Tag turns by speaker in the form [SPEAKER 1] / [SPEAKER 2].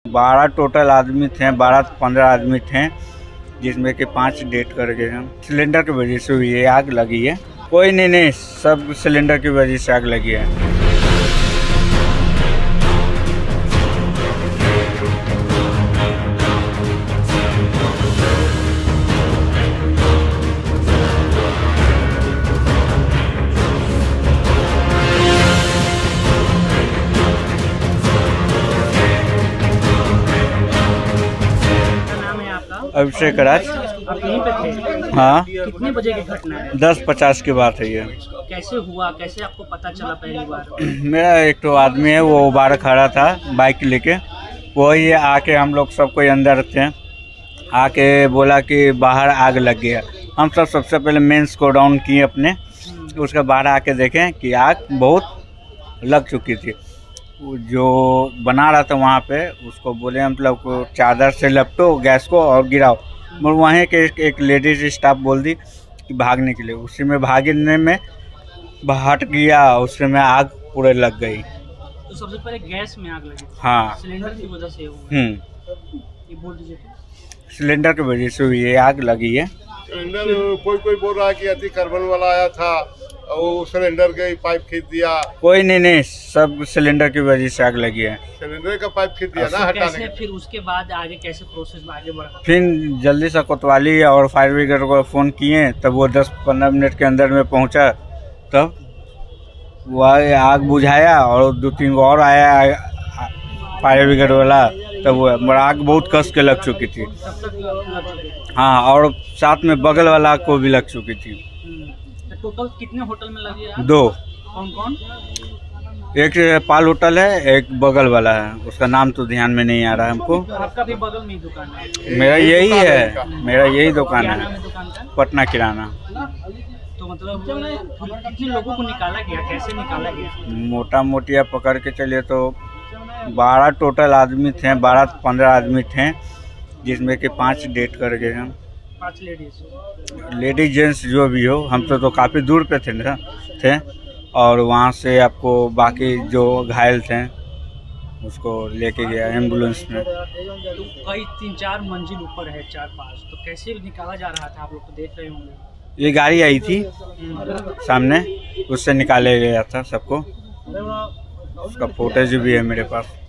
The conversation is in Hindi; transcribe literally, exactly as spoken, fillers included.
[SPEAKER 1] बारह टोटल आदमी थे, बारह पंद्रह आदमी थे, जिसमें कि पाँच डेट कर गए हैं। सिलेंडर की वजह से हुई है, आग लगी है। कोई नहीं नहीं सब सिलेंडर की वजह से आग लगी है। अभिषेक राज।
[SPEAKER 2] आप यहीं पे थे?
[SPEAKER 1] हाँ।
[SPEAKER 2] कितने बजे की घटना है?
[SPEAKER 1] दस पचास की बात है ये।
[SPEAKER 2] कैसे हुआ, कैसे आपको पता चला पहली बार?
[SPEAKER 1] मेरा एक तो आदमी है, वो बाहर खड़ा था बाइक लेके, वही आके हम लोग सब कोई अंदर थे, आके बोला कि बाहर आग लग गया। हम सब सबसे पहले मेंस को डाउन किए अपने, उसके बाहर आके देखें कि आग बहुत लग चुकी थी। जो बना रहा था वहाँ पे उसको बोले मतलब चादर से लपटो गैस को और गिराओ, मगर वहीं के एक, एक लेडीज स्टाफ बोल दी कि भागने के लिए। उसी में भागने में हट गया, उसी में आग पूरे लग गई।
[SPEAKER 2] तो सबसे पहले गैस में आग लगी?
[SPEAKER 1] हाँ,
[SPEAKER 2] सिलेंडर की वजह से हुआ।
[SPEAKER 1] हम्म
[SPEAKER 2] ये बोल दीजिए।
[SPEAKER 1] सिलेंडर की वजह से हुई है, आग लगी है।
[SPEAKER 3] सिलेंडर कोई कोई बोल रहा है कि अति कार्बन वाला आया था और वो सिलेंडर के पाइप खींच दिया। कोई
[SPEAKER 1] नहीं नहीं सब सिलेंडर की वजह से आग लगी है।
[SPEAKER 3] सिलेंडर का पाइप खींच दिया ना हटाने
[SPEAKER 2] के। फिर उसके बाद आगे कैसे प्रोसेस आगे बढ़ा?
[SPEAKER 1] फिर जल्दी से कोतवाली और फायर ब्रिगेड को फ़ोन किए, तब वो दस पंद्रह मिनट के अंदर में पहुंचा, तब वो आग बुझाया और दो तीन को और आया फायर ब्रिगेड वाला, तब वो आग बहुत कस के लग चुकी थी। हाँ, और साथ में बगल वाला को भी लग चुकी थी।
[SPEAKER 2] टोटल कितने होटल में लगी है?
[SPEAKER 1] दो।
[SPEAKER 2] कौन कौन?
[SPEAKER 1] एक पाल होटल है, एक बगल वाला है, उसका नाम तो ध्यान में नहीं आ रहा है हमको।
[SPEAKER 2] तो आपका भी बगल में ही दुकान है?
[SPEAKER 1] मेरा यही है, मेरा यही दुकान है, पटना किराना।
[SPEAKER 2] तो मतलब कितने लोगों को निकाला गया, कैसे निकाला गया?
[SPEAKER 1] मोटा मोटिया पकड़ के चलिए तो बारह टोटल आदमी थे, बारह पंद्रह आदमी थे, जिसमें कि पाँच डेट कर गए हैं।
[SPEAKER 2] पांच लेडीज
[SPEAKER 1] लेडीज जेंट्स जो भी हो, हम तो, तो काफ़ी दूर पे थे ना थे और वहाँ से आपको बाकी जो घायल थे उसको लेके गया एम्बुलेंस में।
[SPEAKER 2] तो कई तीन चार मंजिल ऊपर है, चार पाँच, तो कैसे निकाला जा रहा था? आप लोग तो देख रहे होंगे।
[SPEAKER 1] ये गाड़ी आई थी सामने, उससे निकाले गया था सबको, उसका फोटेज भी है मेरे पास।